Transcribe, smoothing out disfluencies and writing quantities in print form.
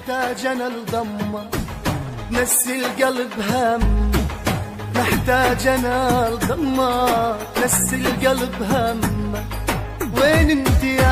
محتاج انا الضمة نسي القلب هم، محتاج انا الضمة نسي القلب هم. وين انت